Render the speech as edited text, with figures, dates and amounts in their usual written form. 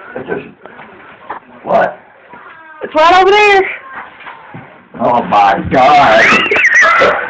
It's just... What? It's right over there. Oh my God.